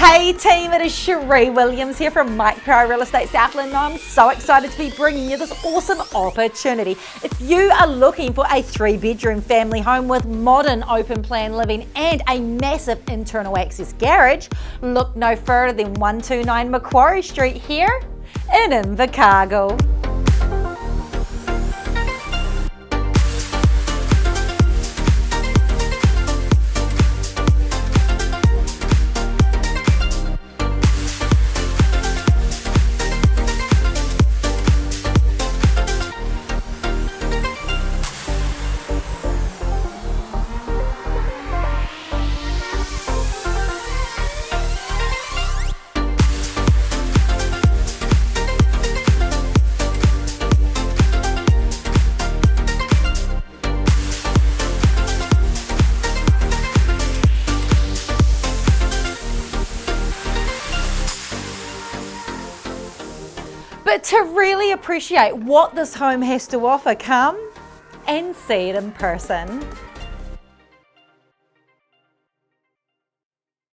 Hey team, it is Cherie Williams here from McQuarrie Real Estate Southland. I'm so excited to be bringing you this awesome opportunity. If you are looking for a 3-bedroom family home with modern open plan living and a massive internal access garage, look no further than 129 McQuarrie Street here in Invercargill. But to really appreciate what this home has to offer, come and see it in person.